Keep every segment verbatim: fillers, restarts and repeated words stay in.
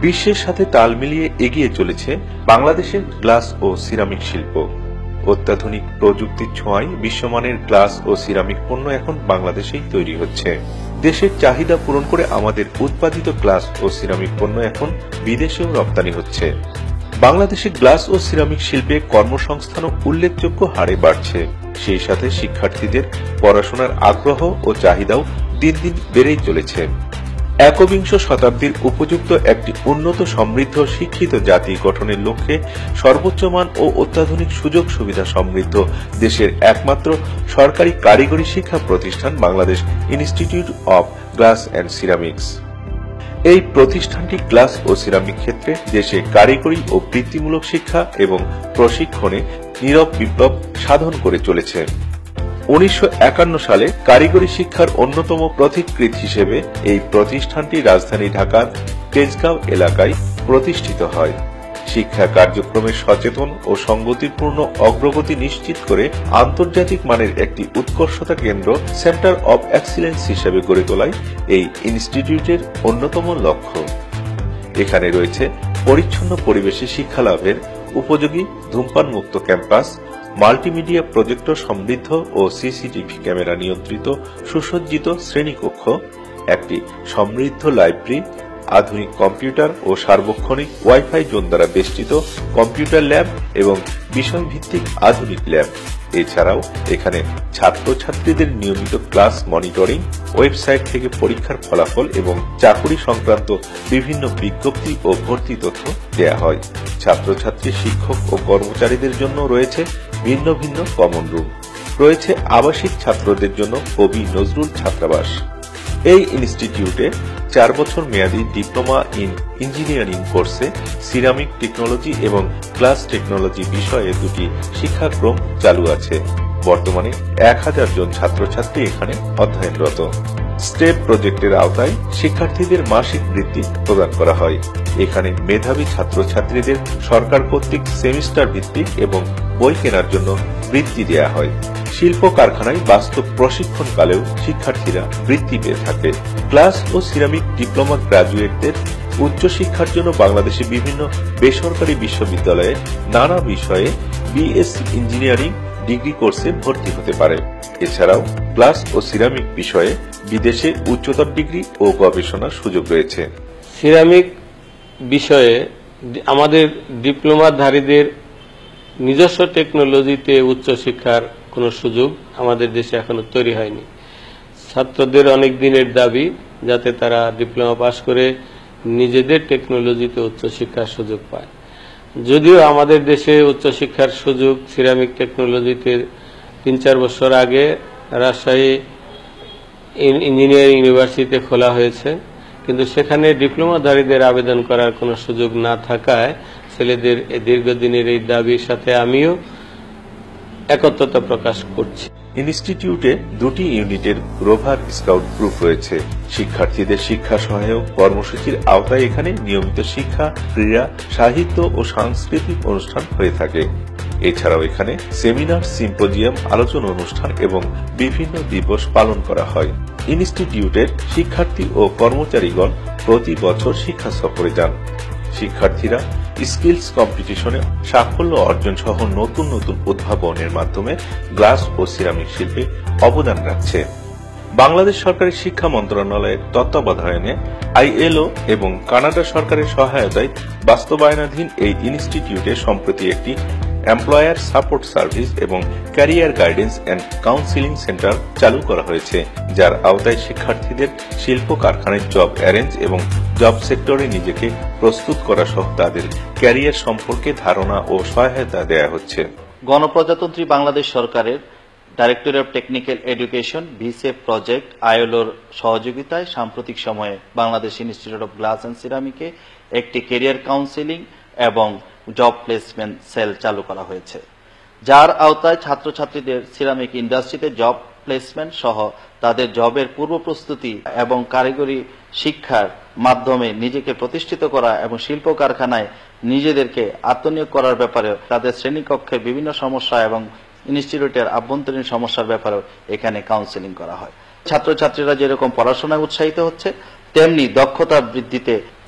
বিশ্বের সাথে তাল মিলিয়ে এগিয়ে চলেছে বাংলাদেশের গ্লাস ও সিরামিক শিল্প। অত্যাধুনিক প্রযুক্তির ছোঁয়ায় বিশ্বমানের গ্লাস ও সিরামিক পণ্য এখন বাংলাদেশেই তৈরি হচ্ছে। দেশের চাহিদা পূরণ করে আমাদের উৎপাদিত গ্লাস ও সিরামিক পণ্য এখন বিদেশেও রপ্তানি হচ্ছে। বাংলাদেশে গ্লাস ও সিরামিক শিল্পে কর্মসংস্থানও উল্লেখযোগ্য হারে বাড়ছে। সেই সাথে শিক্ষার্থীদের পড়াশোনার আগ্রহ ও চাহিদাও দিন দিন বেড়েই চলেছে। একবিংশ শতাব্দীর উপযুক্ত একটি উন্নত সমৃদ্ধ শিক্ষিত জাতি গঠনের লক্ষ্যে সর্বোচ্চ মান ও অত্যাধুনিক সুযোগ সুবিধা সমৃদ্ধ দেশের একমাত্র সরকারি কারিগরি শিক্ষা প্রতিষ্ঠান Bangladesh institute of glass and ceramics. এই প্রতিষ্ঠানটি গ্লাস ও সিরামিক ক্ষেত্রে দেশে কারিগরি ও বৃত্তিমূলক শিক্ষা এবং প্রশিক্ষণে নীরব বিপ্লব সাধন করে চলেছে। উনিশশো একান্ন সালে কারিগরি শিক্ষার অন্যতম পথিকৃৎ হিসেবে এই প্রতিষ্ঠানটি রাজধানী ঢাকার তেজগাঁও এলাকায় প্রতিষ্ঠিত হয়। শিক্ষা কার্যক্রমের সচেতন ও সংগতিপূর্ণ অগ্রগতি নিশ্চিত করে আন্তর্জাতিক মানের একটি উৎকর্ষতা কেন্দ্র সেন্টার অব এক্সিলেন্স হিসেবে গড়ে তোলাই এই ইনস্টিটিউটের অন্যতম লক্ষ্য। এখানে রয়েছে পরিচ্ছন্ন পরিবেশে শিক্ষালাভের উপযোগী ধূমপান মুক্ত ক্যাম্পাস, মাল্টিমিডিয়া প্রজেক্টর সমৃদ্ধ ও সিসিটিভি ক্যামেরা নিয়ন্ত্রিত সুসজ্জিত শ্রেণীকক্ষ, একটি সমৃদ্ধ লাইব্রেরি, আধুনিক কম্পিউটার ও সার্বক্ষণিক ওয়াইফাই জোন দ্বারা বেষ্টিত কম্পিউটার ল্যাব এবং বিষয়ভিত্তিক আধুনিক ল্যাব। এছাড়াও এখানে ছাত্রছাত্রীদের নিয়মিত ক্লাস মনিটরিং, ওয়েবসাইট থেকে পরীক্ষার ফলাফল এবং চাকুরি সংক্রান্ত বিভিন্ন বিজ্ঞপ্তি ও ভর্তি তথ্য দেয়া হয়। ছাত্রছাত্রী, শিক্ষক ও কর্মচারীদের জন্য রয়েছে ভিন্ন ভিন্ন কমন রুম। রয়েছে আবাসিক ছাত্রদের জন্য কবি নজরুল ছাত্রাবাস। এই ইনস্টিটিউটে চার বছর মেয়াদী ডিপ্লোমা ইন ইঞ্জিনিয়ারিং কোর্সে সিরামিক টেকনোলজি এবং গ্লাস টেকনোলজি বিষয়ে দুটি শিক্ষাক্রম চালু আছে। বর্তমানে এক হাজার জন ছাত্রছাত্রী এখানে অধ্যয়নরত। স্টেপ প্রজেক্টের আওতায় শিক্ষার্থীদের মাসিক বৃত্তি প্রদান করা হয়। এখানে মেধাবী ছাত্রছাত্রীদের সরকার কর্তৃক সেমিস্টার ভিত্তিক এবং বই কেনার জন্য বৃত্তি দেওয়া হয়। শিল্প কারখানায় বাস্তব প্রশিক্ষণকালেও শিক্ষার্থীরা বৃত্তি পেয়ে থাকে। গ্লাস ও সিরামিক ডিপ্লোমা গ্রাজুয়েটদের উচ্চশিক্ষার জন্য বাংলাদেশে বিভিন্ন বেসরকারি বিশ্ববিদ্যালয়ে নানা বিষয়ে বিএসসি ইঞ্জিনিয়ারিং ডিগ্রি কোর্সে ভর্তি হতে পারে। এছাড়াও গ্লাস ও সিরামিক বিষয়ে বিদেশে উচ্চতর ডিগ্রি ও গবেষণার সুযোগ রয়েছে। সিরামিক বিষয়ে আমাদের ডিপ্লোমাধারীদের নিজস্ব টেকনোলজিতে উচ্চশিক্ষার কোনো সুযোগ আমাদের দেশে এখনো তৈরি হয়নি। ছাত্রদের অনেক দিনের দাবি যাতে তারা ডিপ্লোমা পাশ করে নিজেদের টেকনোলজিতে উচ্চশিক্ষার সুযোগ পায়। যদিও আমাদের দেশে উচ্চশিক্ষার সুযোগ সিরামিক টেকনোলজিতে তিন চার বছর আগে রাজশাহী ইঞ্জিনিয়ারিং ইউনিভার্সিটিতে খোলা হয়েছে, কিন্তু সেখানে ডিপ্লোমাধারীদের আবেদন করার কোনো সুযোগ না থাকায় ছেলেদের দীর্ঘদিনের এই দাবির সাথে আমিও একত্রতা প্রকাশ করছি। ইনস্টিটিউটে দুটি ইউনিটের রোভার স্কাউট গ্রুপ রয়েছে। শিক্ষার্থীদের শিক্ষা সহায়ক কর্মসূচির আওতায় এখানে নিয়মিত শিক্ষা, ক্রীড়া, সাহিত্য ও সাংস্কৃতিক অনুষ্ঠান হয়ে থাকে। এছাড়াও এখানে সেমিনার, সিম্পোজিয়াম, আলোচনা অনুষ্ঠান এবং বিভিন্ন দিবস পালন করা হয়। ইনস্টিটিউটের শিক্ষার্থী ও কর্মচারীগণ প্রতি বছর শিক্ষা সফরে যান। শিক্ষার্থীরা স্কিলস কম্পিটিশনে সাফল্য অর্জন সহ নতুন নতুন উদ্ভাবনের মাধ্যমে গ্লাস ও সিরামিক শিল্পে অবদান রাখছে। বাংলাদেশ সরকারের শিক্ষা মন্ত্রণালয়ের তত্ত্বাবধানে আইএলও এবং কানাডা সরকারের সহায়তায় বাস্তবায়নাধীন এই ইনস্টিটিউটে সম্প্রতি একটি এমপ্লয়ার সাপোর্ট সার্ভিস এবং career guidance and counselling centre চালু করা হয়েছে, যার আওতায় শিক্ষার্থীদের শিল্প কারখানায় জব অ্যারেঞ্জ এবং জব সেক্টরে নিজেকে প্রস্তুত করা সহ তাদের ক্যারিয়ার সম্পর্কে ধারণা ও সহায়তা দেয়া হচ্ছে। গণপ্রজাতন্ত্রী বাংলাদেশ সরকারের ডাইরেক্টরেট অব টেকনিক্যাল এডুকেশন ভিসেপ প্রজেক্ট আইএলওর সহযোগিতায় সাম্প্রতিক সময়ে Bangladesh institute of glass and সিরামিকে একটি ক্যারিয়ার কাউন্সিলিং এবং জব প্লেসমেন্ট সেল চালু করা হয়েছে, যার আওতায় ছাত্রছাত্রীদের সিরামিক ইন্ডাস্ট্রিতে জব প্লেসমেন্ট সহ তাদের জবের পূর্ব প্রস্তুতি এবং কারিগরি শিক্ষার মাধ্যমে নিজেকে প্রতিষ্ঠিত করা এবং শিল্প কারখানায় নিজেদেরকে আত্মনিয়োগ করার ব্যাপারে তাদের শ্রেণীকক্ষের বিভিন্ন সমস্যা এবং ইনস্টিটিউটের আভ্যন্তরীণ সমস্যার ব্যাপারেও এখানে কাউন্সেলিং করা হয়। ছাত্রছাত্রীরা যেরকম পড়াশোনায় উৎসাহিত হচ্ছে, তেমনি দক্ষতা বৃদ্ধিতে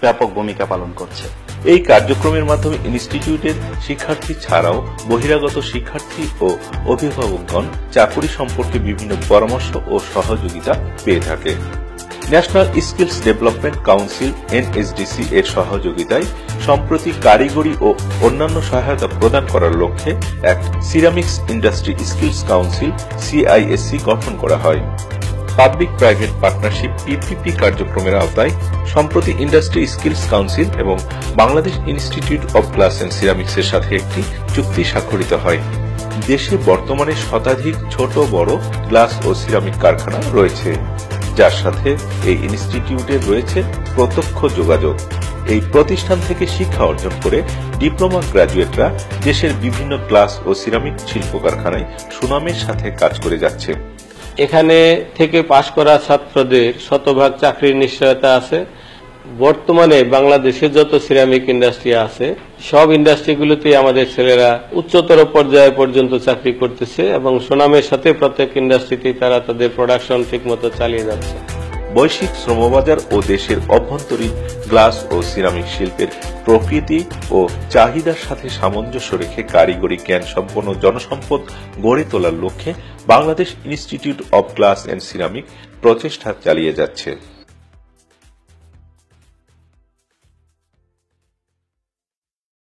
ব্যাপক ভূমিকা পালন করছে। এই কার্যক্রমের মাধ্যমে ইনস্টিটিউটের শিক্ষার্থী ছাড়াও বহিরাগত শিক্ষার্থী ও অভিভাবকগণ চাকুরি সম্পর্কে বিভিন্ন পরামর্শ ও সহযোগিতা পেয়ে থাকে। National skills development council NSDC এর সহযোগিতায় সম্প্রতি কারিগরি ও অন্যান্য সহায়তা প্রদান করার লক্ষ্যে এক ceramics industry skills council CISC গঠন করা হয়। পাবলিক প্রাইভেট পার্টনারশিপ পিপিপি কার্যক্রমের আওতায় সম্প্রতি ইন্ডাস্ট্রি স্কিলস কাউন্সিল এবং Bangladesh institute of glass and ceramics এর সাথে একটি চুক্তি স্বাক্ষরিত হয়। দেশে বর্তমানে শতাধিক ছোট বড় গ্লাস ও সিরামিক কারখানা রয়েছে, যার সাথে এই ইনস্টিটিউটের রয়েছে প্রত্যক্ষ যোগাযোগ। এই প্রতিষ্ঠান থেকে শিক্ষা অর্জন করে ডিপ্লোমা গ্রাজুয়েটরা দেশের বিভিন্ন গ্লাস ও সিরামিক শিল্প কারখানায় সুনামের সাথে কাজ করে যাচ্ছে। এখানে থেকে পাশ করা ছাত্রদের শতভাগ চাকরির নিশ্চয়তা আছে। বর্তমানে বাংলাদেশে যত সিরামিক ইন্ডাস্ট্রি আছে সব ইন্ডাস্ট্রিগুলোতে আমাদের ছেলেরা উচ্চতর পর্যায়ে পর্যন্ত চাকরি করতেছে এবং সুনামের সাথে প্রত্যেক ইন্ডাস্ট্রিতেই তারা তাদের প্রোডাকশন ঠিকমতো চালিয়ে যাচ্ছে। বৈশ্বিক শ্রমবাজার ও দেশের অভ্যন্তরীণ গ্লাস ও সিরামিক শিল্পের প্রকৃতি ও চাহিদার সাথে সামঞ্জস্য রেখে কারিগরি জ্ঞান সম্পন্ন জনসম্পদ গড়ে তোলার লক্ষ্যে Bangladesh institute of glass and ceramic প্রচেষ্টা চালিয়ে যাচ্ছে।